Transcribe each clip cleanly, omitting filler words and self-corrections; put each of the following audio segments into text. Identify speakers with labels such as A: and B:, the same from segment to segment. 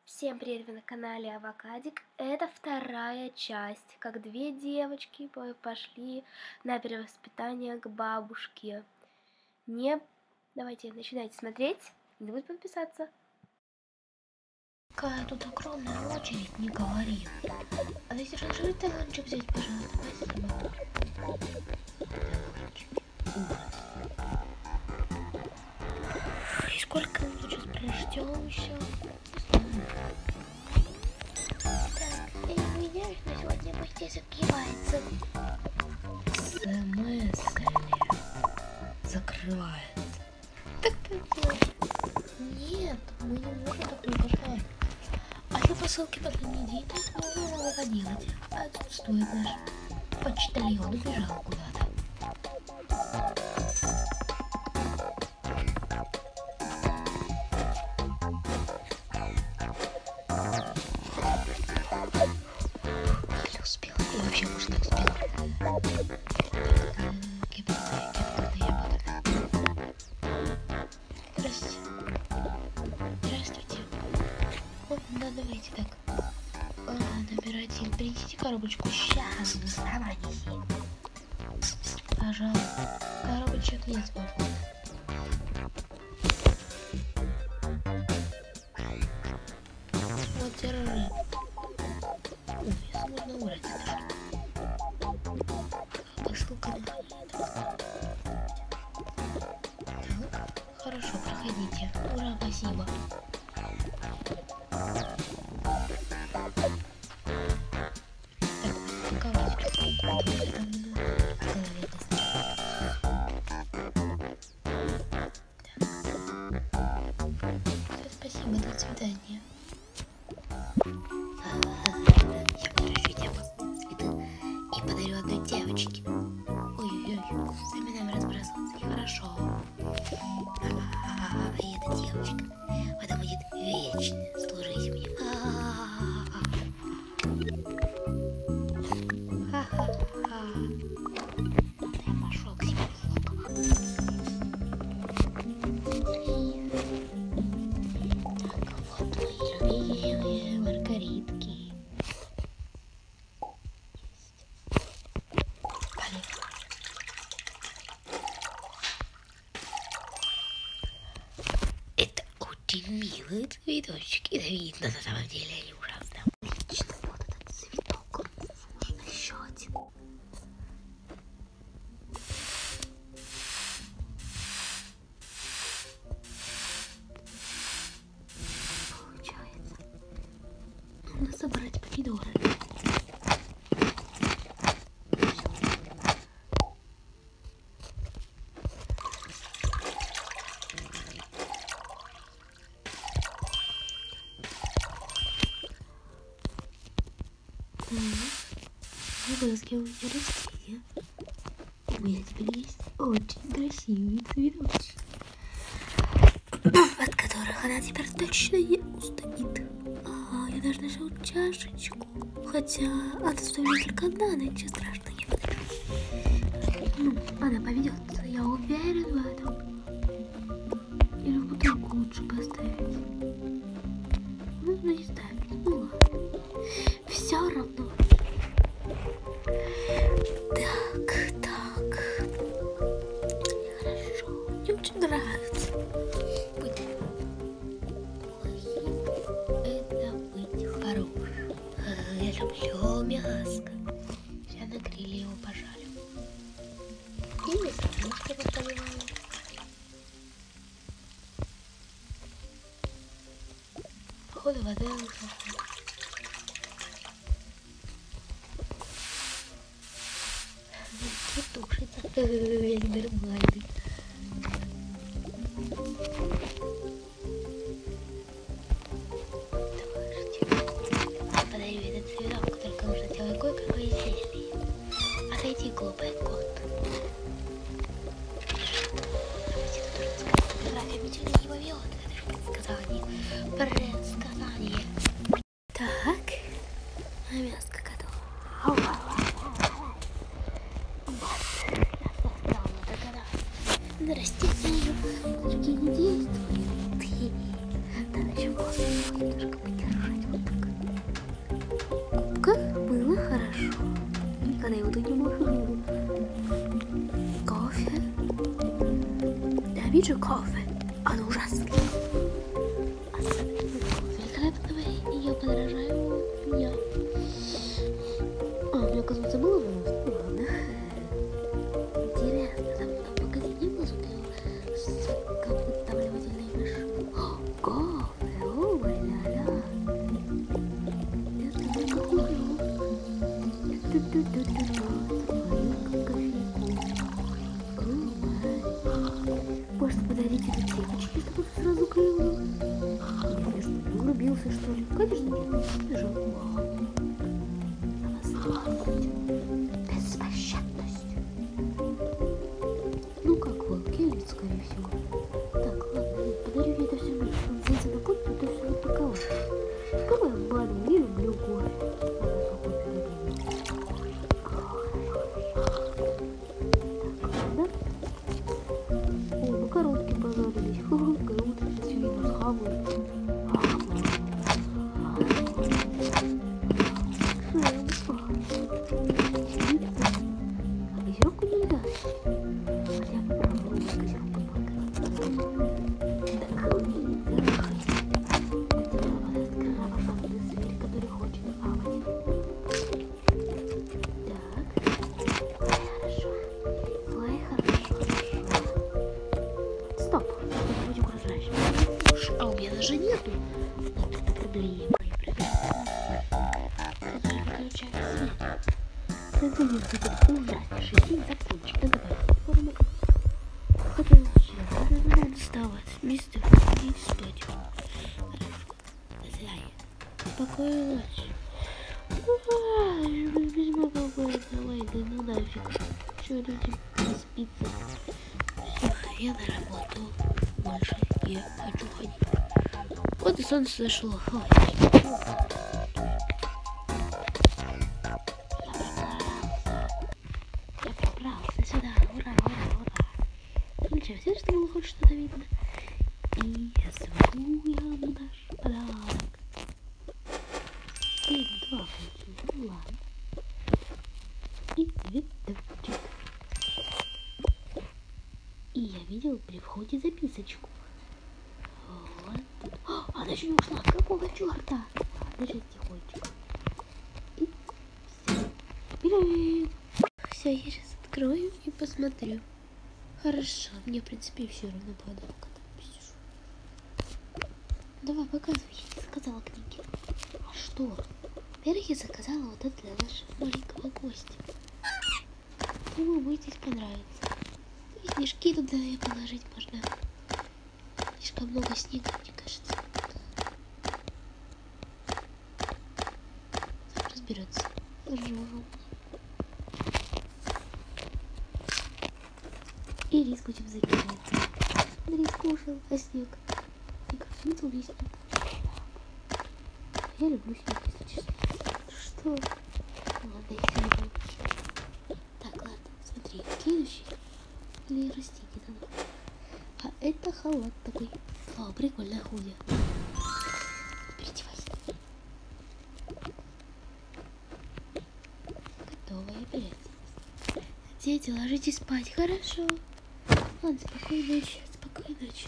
A: Всем привет, вы на канале Авокадик. Это вторая часть, как две девочки пошли на перевоспитание к бабушке. Давайте начинайте смотреть, не забудь подписаться.
B: Какая тут огромная очередь, не говори. А если разжить талончик взять, пожалуйста, спасибо. И сколько мы тут сейчас прождем еще? Так, меня на сегодня почти закрывается. Закрывается. Так нет, мы не можем так нажать. А я посылки так не делать, но я могу поделать. Отсутствует наш почтальон, убежал куда-то. Не успела. И вообще, может, так успела. Здравствуйте. Да, давайте так. Набирайте, принесите коробочку. Сейчас, сама неси. Пожалуйста. Коробочек нет свободно. Вот держи. Ой, если можно убрать это. Посылка так, хорошо, проходите. Ура, спасибо. Спасибо, до свидания. Я подращу тебе цветы и подарю одной девочке. Ой-ой-ой, с именами разбрасываться нехорошо. И эта девочка, она будет вечно служить мне. Я пошел к себе. Так, вот мои любимые маргаритки. Поехали. Это очень милые цветочки. Да видно, на самом деле они ужасно. Отлично, вот этот цветок. Нужно еще один. Получается. Нужно собрать помидоры. Глазки у меня растения. У меня теперь есть очень красивые цветочки, от которых она теперь точно не устоит. Я даже нашел чашечку. Хотя она стоит только одна, но ничего страшного не будет. Она поведется, я уверен в этом. Или в бутылку лучше поставить. Ну, не ставить. Ну ладно. Все равно. Так. Хорошо. Мне очень нравится быть плохим. Это быть хорошим. Я люблю мяско. Я на гриле его пожарю. И картошку поливаю. Походу вода уже. Тушится. Нормальный. Подарю этот цветок, только нужно делать кое-какое зелье. Отойди, глупый кот. Фотография ничего не вовет. Это предсказание. Так. Мяско готово. На растения другие не действуют. ненавижу кофе. Оно ужасно. Особенно великолепного, и я подражаю я. Мне, оказывается, было волос. Ну ладно. Интересно, там в магазине не было как выдавливательной машины. Кофе, о, ля-ля. Это какой может подарить эту девочке, чтобы ты сразу клюнул? Или что, ты влюбился, что ли? Конечно, нет. Бежал. Беспощадностью. Ну как волк, Кельвин, скорее всего. Так, ладно, подарю ей это все вместе. Он садится на кот, то все упаковать. Кого я обманываю? Не люблю кофе. Коробки понадобились. Коробки сейчас все видно схавают. А газировку нельзя. Хотя я попробую газировку зверь, который хочет хавать. Так. Хорошо. Ой, хорошо. Стоп, не будем прозрачным. А у меня даже нету. Вот это проблема. Выключаю свет. Наконец-то этот ужаснейший день закончен. Договорились. Надо вставать. Мистер, идите спать. Спокойной ночи. Весьма какой-то. Ой, да ну нафиг. Что людям не спится? Все, я на работу. Больше не хочу ходить. Вот и солнце зашло. Ой. Я пробрался сюда. Ура, ура, ура. Включаю все, что было хоть что-то видно. И я смогу ему наш подарок. И 2 получилось. Ну ладно. И цветочек. И я видел при входе записочку. Вот. Она еще не ушла. Какого черта? Ладно, сейчас тихонечко. И все. Привет. Все, я сейчас открою и посмотрю. Хорошо, мне в принципе все равно подарок. Давай, показывай, я не заказала книги. А что? Во-первых, я заказала вот это для нашего маленького гостя. Думаю, будет здесь понравится. И снежки туда и положить можно. Слишком много снега, мне кажется. Сам разберется. Жужу. И рис будем закидывать. Рис кушал, а снег. И как смысл есть снег. Я люблю снег, если честно. Что? Ладно, я не люблю. Так, ладно, смотри, следующий. Или растение надо. А это халат такой. О, прикольная хуйня. Переодевайся. Готово, я переоделась. Дети, ложитесь спать, хорошо. Ладно, спокойной ночи, спокойной ночи.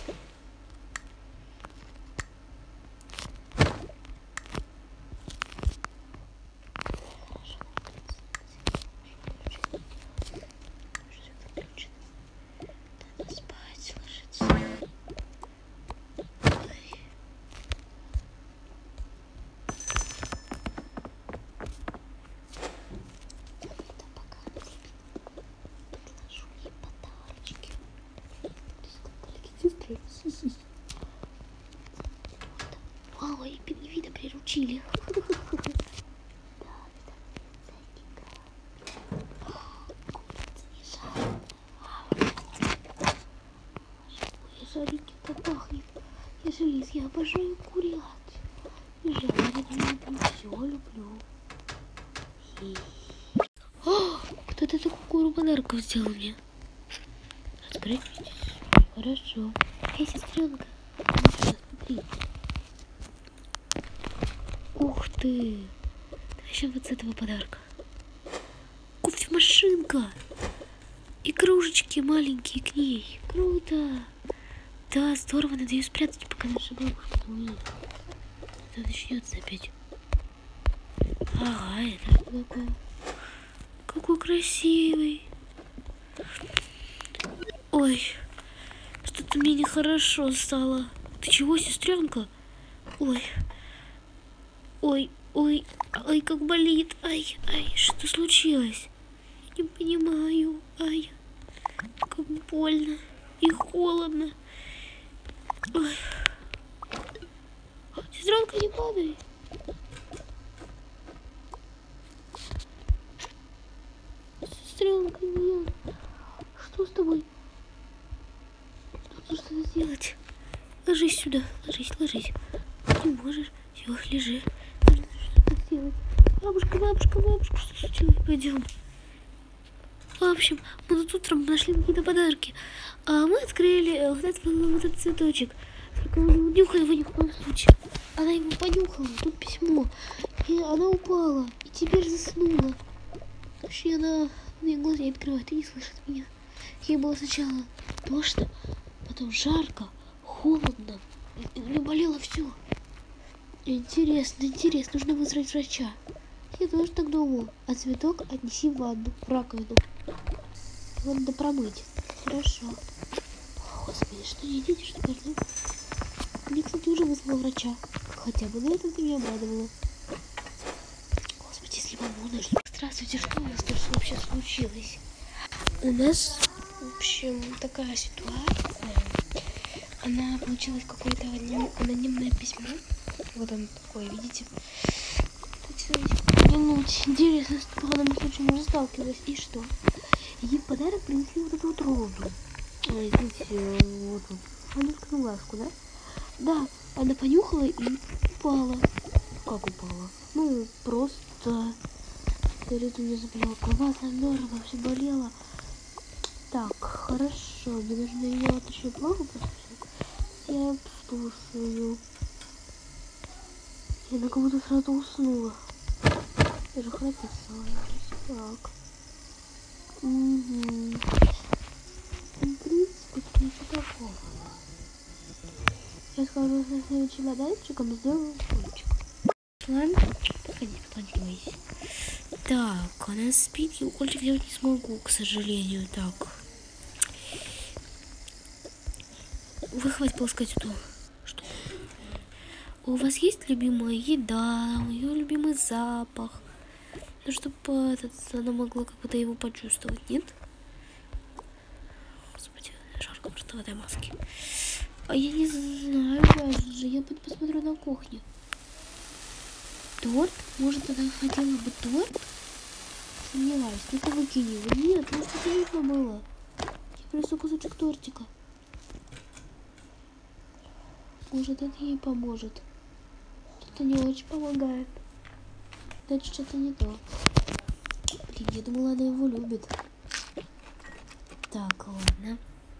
B: Вау, и пингвина приручили. Жарики-то пахнет. Я же лис, я обожаю курять. И жареные, там все люблю. Кто-то такую куру подарков сделал мне. Открыть. Хорошо. Эй, сестренка. Смотри. Ух ты. Начнем вот с этого подарка. Кофемашинка. И кружечки маленькие к ней. Круто. Да, здорово, надо ее спрятать, пока наша бабушка не увидит. Это начнется опять. Ага, это какой. Какой красивый. Ой, что-то мне нехорошо стало. Ты чего, сестренка? Ой. Ой, ой, ой, как болит. Ай, ай, что случилось? Не понимаю. Ай, как больно и холодно. Ой. Сестренка, не падай. Сестренка, нет. Что с тобой? Нужно что-то сделать. Ложись сюда, ложись, ложись. Не можешь. Все, лежи. Нужно что-то сделать. Бабушка, бабушка, бабушка, что случилось? Пойдем. В общем, мы тут утром нашли какие-то подарки. А мы открыли вот этот цветочек. Только он нюхай его ни в коем случае. Она его понюхала, тут письмо. И она упала. И теперь заснула. Вообще она мне глаза не открывает и не слышит меня. Ей было сначала тошно, потом жарко, холодно. И у нее болело все. Интересно, интересно, нужно вызвать врача. Я тоже так думала. А цветок отнеси в ванну, в раковину. Надо промыть. Хорошо. Господи, что не дети, что ли? Мне, кстати, уже вызвала врача. Хотя бы на этом ты меня обрадовала. Господи, если бы можно. Здравствуйте, что у нас тут вообще случилось? У нас, в общем, такая ситуация. Она получилась какое-то анонимное письмо. Вот оно такое, видите? Взглянуть. Интересно, с подобным случаем уже сталкивалась. И что? Ей в подарок принесли вот эту вот розу. Видите, вот тут. Французскую ласку, да? Да, она понюхала и упала. Как упала? Ну, просто... Говорит, у меня заболела голова, замерзла, все болело. Так, хорошо, мне нужно ее еще плохо послушать. Я слушаю. Я на кого-то сразу уснула. Я же храпеть стала. Так. Угу. В принципе, ничего такого. Я схожу со своим чемоданчиком, сделаю укольчик. Ладно, подходи, подходи. Так, она спит, я укольчик делать не смогу, к сожалению. Так. Вы хватит полоскать эту штуку. У вас есть любимая еда, ее любимый запах? Ну, чтобы она могла как-то его почувствовать, нет? Господи, жарко просто в этой маске. А я не знаю даже, я посмотрю на кухне. Торт? Может, она хотела бы торт? Сомневаюсь, ну-ка выкини его. Нет, может, это нужно было. Я принесу кусочек тортика. Может, это ей поможет. Что-то не очень помогает. Значит, что-то не то. Блин, я думала, она его любит. Так, ладно.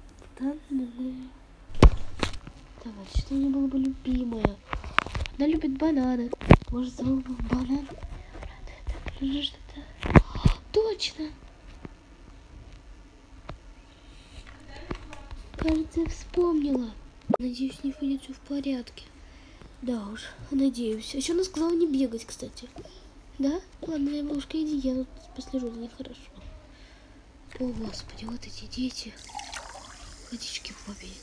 B: Давай, что у нее было бы любимое? Она любит бананы. Может, забыл бы банан? Что-то. Точно! Кажется, я вспомнила. Надеюсь, с ней будет все в порядке. Да уж, надеюсь. А еще она сказала не бегать, кстати. Да? Ладно, моя бабушка, иди, я тут послежу за ней хорошо. О, Господи, вот эти дети. Водички попей.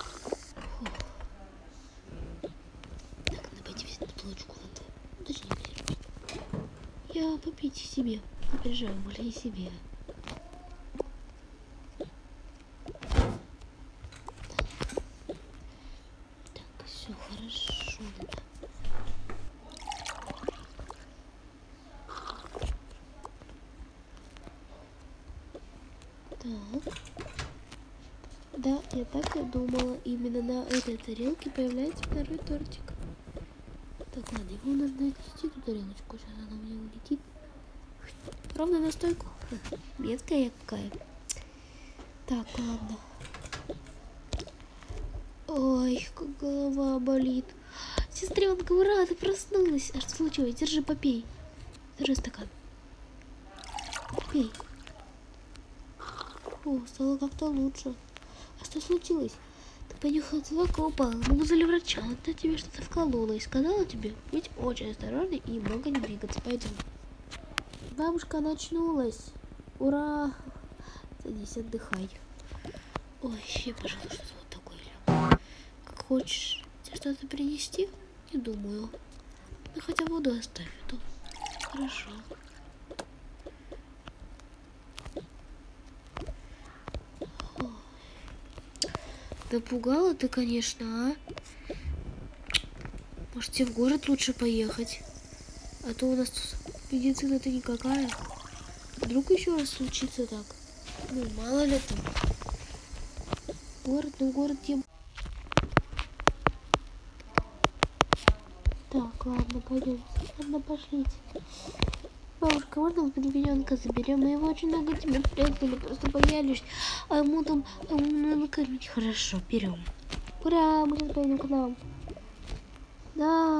B: Так, надо пойти взять бутылочку воды. Точнее, я попейте себе. Не переживай, более и себе. Так, все хорошо. Так. Да, я так и думала. Именно на этой тарелке появляется второй тортик. Так, ладно, его нужно отнести эту тарелочку. Сейчас она мне улетит. Ровно на стойку. Меткая какая. Так, ладно. Ой, как голова болит. Сестренка, ура, ты проснулась. А что случилось? Держи, попей. Держи стакан. Пей. О, стало как-то лучше. А что случилось? Ты понюхала собака, упала. Мы вызвали врача, она тебе что-то вколола и сказала тебе быть очень осторожной и много не двигаться. Пойдем. Бабушка очнулась. Ура! Садись, отдыхай. Ой, я, пожалуй, что-то вот такое. Как хочешь. Тебе что-то принести? Не думаю. Ну, хотя воду оставь, а то хорошо. Ой. Напугала ты, конечно, а? Может, тебе в город лучше поехать? А то у нас тут медицина-то никакая. Вдруг еще раз случится так? Ну, мало ли там. Город, ну город где... Так, ладно, пойдем. Ладно, пошлите. Бабушка, можно мы пингвиненка заберем? Мы его очень много тебе прятали, просто боялись. А ему там, надо кормить. Хорошо, берем. Ура, мы сейчас пойдем к нам. Да.